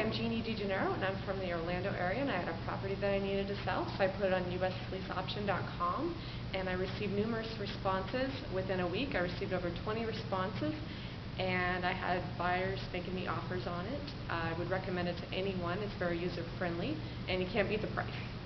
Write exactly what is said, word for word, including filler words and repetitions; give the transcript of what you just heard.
I'm Jeannie DeGennaro, and I'm from the Orlando area, and I had a property that I needed to sell, so I put it on U S lease option dot com, and I received numerous responses. Within a week, I received over twenty responses, and I had buyers making me offers on it. I would recommend it to anyone. It's very user-friendly, and you can't beat the price.